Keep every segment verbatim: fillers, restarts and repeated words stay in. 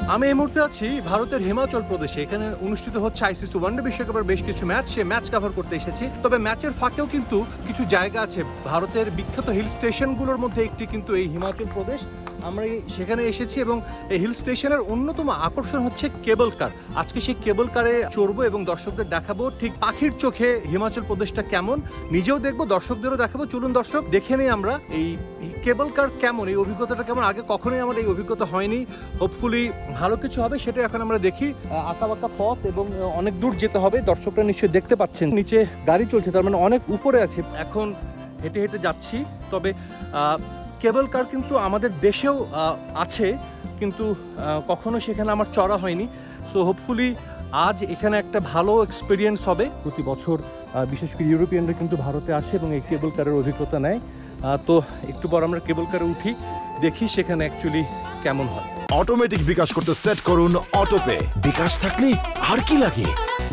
আমি এই মুহূর্তে আছি ভারতের হিমাচল প্রদেশে। এখানে অনুষ্ঠিত হচ্ছে আইসিসি ওয়ানডে বিশ্বকাপের বেশ কিছু ম্যাচ, সে ম্যাচ কভার করতে এসেছি। তবে ম্যাচের ফাঁকেও কিন্তু কিছু জায়গা আছে। ভারতের বিখ্যাত হিল স্টেশনগুলোর মধ্যে একটি কিন্তু এই হিমাচল প্রদেশ। আমরা সেখানে এসেছি এবং এই হিল স্টেশনের অন্যতম আকর্ষণ হচ্ছে কেবল কার। আজকে সেই কেবল কারে চড়বো এবং দর্শকদের দেখাবো ঠিক পাখির চোখে হিমাচল প্রদেশটা কেমন, নিজেও দেখবো, দর্শকদেরও দেখাবো। চলুন দর্শক দেখে নেই আমরা এই কেবল কার কেমন, এই অভিজ্ঞতাটা কেমন। আগে কখনোই আমার এই অভিজ্ঞতা হয়নি, হোপফুলি ভালো কিছু হবে সেটা এখন আমরা দেখি। আঁকা বাঁকা পথ এবং অনেক দূর যেতে হবে, দর্শকরা নিশ্চয়ই দেখতে পাচ্ছেন। নিচে গাড়ি চলছে, তার মানে অনেক উপরে আছে। এখন হেঁটে হেঁটে যাচ্ছি। তবে কেবল কার কিন্তু আমাদের দেশেও আছে, কিন্তু কখনো সেখানে আমার চড়া হয়নি। সো হোপফুলি আজ এখানে একটা ভালো এক্সপিরিয়েন্স হবে। প্রতি বছর বিশেষ করে ইউরোপিয়ানরা কিন্তু ভারতে আসে এবং এই কেবল কারের অভিজ্ঞতা নেয়। তো একটু পর আমরা কেবল কারে উঠি, দেখি সেখানে অ্যাকচুয়ালি কেমন হয়। অটোমেটিক বিকাশ করতে সেট করুন অটোপে। বিকাশ থাকলে আর কি লাগে।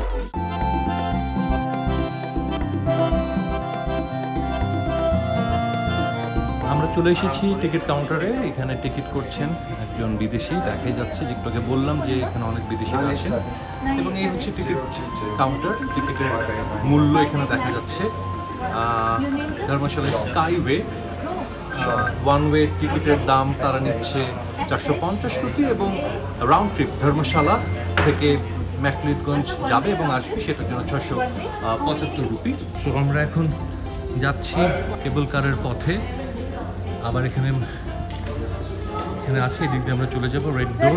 আমরা চলে এসেছি টিকিট কাউন্টারে। এখানে টিকিট করছেন একজন বিদেশি, দেখাই যাচ্ছে, যেগুলোকে বললাম যে এখানে অনেক বিদেশিরা আসেন। এবং এই হচ্ছে টিকিট কাউন্টার। টিকিটের মূল্য এখানে দেখা যাচ্ছে। ধর্মশালা স্কাইওয়ে ওয়ান ওয়ে টিকিটের দাম তারা নিচ্ছে চারশো পঞ্চাশ রুপি এবং রাউন্ড ট্রিপ ধর্মশালা থেকে ম্যাকলিডগঞ্জ যাবে এবং আসবে সেটার জন্য ছশো পঁচাত্তর রুপি। সো আমরা এখন যাচ্ছি কেবল কারের পথে। আবার এখানে এখানে আছে, এদিক দিয়ে আমরা চলে যাবো রেড ডোর।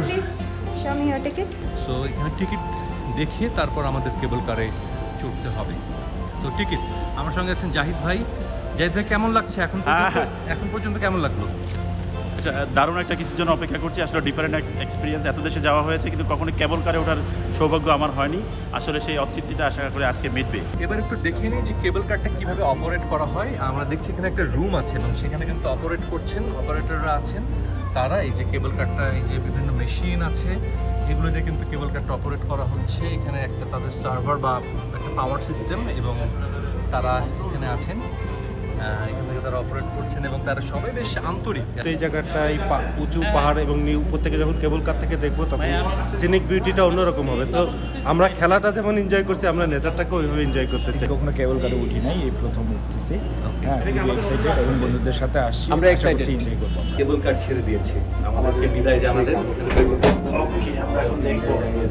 সো এখানে টিকিট দেখিয়ে তারপর আমাদের কেবল কারে চড়তে হবে। তো টিকিট, আমার সঙ্গে আছেন জাহিদ ভাই। জাহিদ ভাই, কেমন লাগছে এখন পর্যন্ত? এখন পর্যন্ত কেমন লাগলো? এটা দারুণ একটা কিছুর জন্য অপেক্ষা করছি। আসলে ডিফারেন্ট এক্সপিরিয়েন্স, এত দেশে যাওয়া হয়েছে কিন্তু কখনো কেবল কারে ওঠার সৌভাগ্য আমার হয়নি। আসলে সেই অতৃপ্তিটা আশা করে আজকে মিটবে। এবার একটু দেখে নিই যে কেবল কারটা কিভাবে অপারেট করা হয়। আমরা দেখছি এখানে একটা রুম আছে এবং সেখানে কিন্তু অপারেট করছেন অপারেটররা আছেন। তারা এই যে কেবল কারটা, এই যে বিভিন্ন মেশিন আছে, এগুলো দিয়ে কিন্তু কেবল কারটা অপারেট করা হচ্ছে। এখানে একটা তাদের সার্ভার বা একটা পাওয়ার সিস্টেম এবং তারা এখানে আছেন, এখান থেকে তারা অপারেট করছেন এবং তারা সবাই বেশ আন্তরিক। এই জায়গাটায় উঁচু পাহাড় এবং উপর থেকে যখন কেবল কার থেকে দেখবো তখন সিনিক বিউটিটা অন্যরকম হবে। তো আমরা খেলাটা যেমন এনজয় করছি, আমরা নেচারটাকে ওইভাবে এনজয় করতে চাই। কখনো কেবল কারে উঠি নাই, এই প্রথম উঠতেছি। হ্যাঁ, এক্সাইটেড এবং বন্ধুদের সাথে আসছি, আমরা এক্সাইটেড এনজয় করব। কেবল কার ছেড়ে দিয়েছি, আমাদেরকে বিদায় জানালেন। ওকে, আমরা এখন দেখব।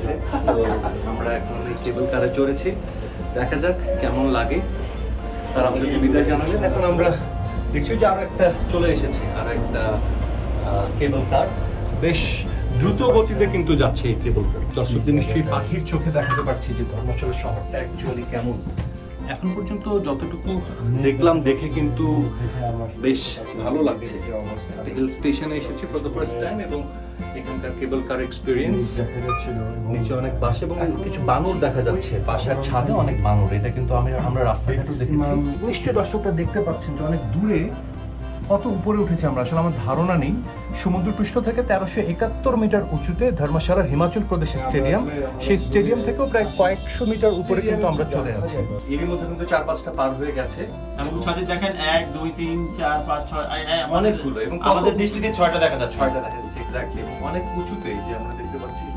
আমরা এখন এই কেবল কারে চড়েছি, দেখা যাক কেমন লাগে। তারা আমাদেরকে বিদায় জানালেন। এখন আমরা দেখছি যে আরো একটা চলে এসেছে, আর একটা কেবল কার। বেশ দ্রুত গতিতে কিন্তু যাচ্ছে এই কেবল কার। দর্শকদের নিশ্চয়ই পাখির চোখে দেখাতে পারছি যে ধর্মশালা শহরটা অ্যাকচুয়ালি কেমন। এখন পর্যন্ত যতটুকু দেখলাম, দেখে কিন্তু বেশ ভালো লাগছে। হিল স্টেশনে এসেছি ফর দ্য ফার্স্ট টাইম এবং এখানকার কেবল কার এক্সপিরিয়েন্স দেখা যাচ্ছিল। নিচে অনেক বাস এবং কিছু বানর দেখা যাচ্ছে, বাসার ছাদে অনেক বানর। এটা কিন্তু আমি আমরা রাস্তাঘাটও দেখেছি। নিশ্চয়ই দর্শকরা দেখতে পাচ্ছেন যে অনেক দূরে কত উপরে উঠেছে আমরা, আসলে আমার ধারণা নেই। সমুদ্রপৃষ্ঠ থেকে তেরোশো একাত্তর মিটার উঁচুতে ধর্মশালার হিমাচল প্রদেশ স্টেডিয়াম, সেই স্টেডিয়াম থেকেও প্রায় কয়েকশো মিটার উপরে কিন্তু আমরা চলে যাচ্ছি। এরই মধ্যে কিন্তু চার পাঁচটা পার হয়ে গেছে। দেখেন এক দুই তিন চার পাঁচ ছয় অনেকগুলো, এবং আমাদের দৃষ্টিতে ছয়টা দেখা যাচ্ছে। ছয়টা দেখা যাচ্ছে এক্স্যাক্টলি, এবং অনেক উঁচুতে যে আমরা দেখতে পাচ্ছি।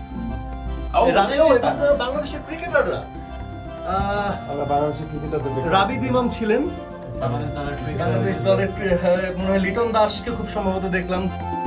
বাংলাদেশের ক্রিকেটাররা, বাংলাদেশের ক্রিকেটারদের রাবিদ ইমাম ছিলেন বাংলাদেশ দলের, মনে হয় লিটন দাসকে খুব সম্ভবত দেখলাম।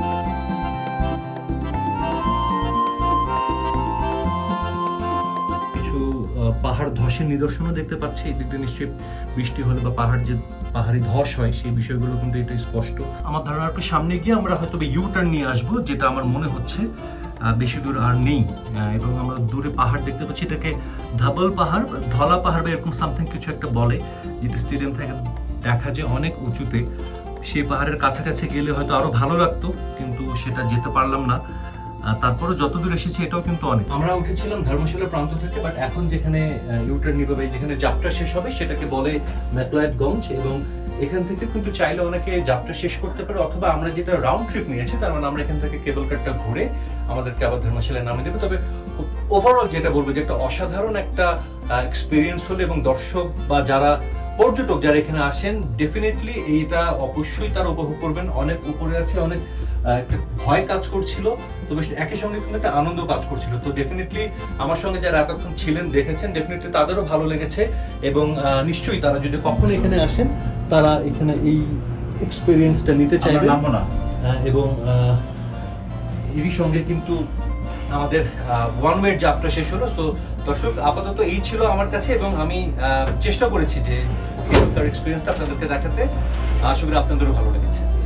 কিছু পাহাড় ধসের নিদর্শনও দেখতে পাচ্ছি। এই দিকটা নিশ্চয়ই বৃষ্টি হলে বা পাহাড় যে পাহাড়ি ধস হয় সেই বিষয়গুলো কিন্তু এটা স্পষ্ট। আমার ধারণা একটু সামনে গিয়ে আমরা হয়তো ইউ টার্ন নিয়ে আসবো, যেটা আমার মনে হচ্ছে বেশি দূর আর নেই। এবং আমরা দূরে পাহাড় দেখতে পাচ্ছি, এটাকে ধাবল পাহাড়, ধলা পাহাড় বা এরকম সামথিং কিছু একটা বলে, যেটা স্টেডিয়াম থেকে দেখা যায় অনেক উঁচুতে। সেই পাহাড়ের কাছাকাছি গেলে হয়তো আরো ভালো লাগতো, কিন্তু সেটা যেতে পারলাম না। তারপরে যত দূর এসেছি এটাও কিন্তু অনেক। আমরা উঠেছিলাম ধর্মশালার প্রান্ত থেকে, বাট এখন যেখানে ইউটার্ন নিবে, যেখানে যাত্রা শেষ হবে সেটাকে বলে ম্যাকলিডগঞ্জ। এবং এখান থেকে কিন্তু চাইলে অনেকে যাত্রা শেষ করতে পারে, অথবা আমরা যেটা রাউন্ড ট্রিপ নিয়েছি তার মানে আমরা এখান থেকে কেবল কারটা ঘুরে আমাদেরকে আবার ধর্মশালায় নামিয়ে দেবে। তবে ওভারঅল যেটা বলবো যে একটা অসাধারণ একটা এক্সপিরিয়েন্স হলো, এবং দর্শক বা যারা পর্যটক যারা এখানে আসেন ডেফিনেটলি এইটা অবশ্যই তারা উপভোগ করবেন। অনেক উপরে আছে, অনেক একটা ভয় কাজ করছিল, তবে একই সঙ্গে কিন্তু একটা আনন্দ কাজ করছিল। তো ডেফিনেটলি আমার সঙ্গে যারা এতক্ষণ ছিলেন দেখেছেন, ডেফিনেটলি তাদেরও ভালো লেগেছে এবং নিশ্চয়ই তারা যদি কখনো এখানে আসেন তারা এখানে এই এক্সপিরিয়েন্সটা নিতে চাইবে এবং এরই সঙ্গে কিন্তু আমাদের ওয়ান ওয়ে যাত্রা শেষ হলো। সো দর্শক, আপাতত এই ছিল আমার কাছে এবং আমি চেষ্টা করেছি যে এখানকার এক্সপিরিয়েন্সটা আপনাদেরকে দেখাতে। আশা করি আপনাদেরও ভালো লেগেছে।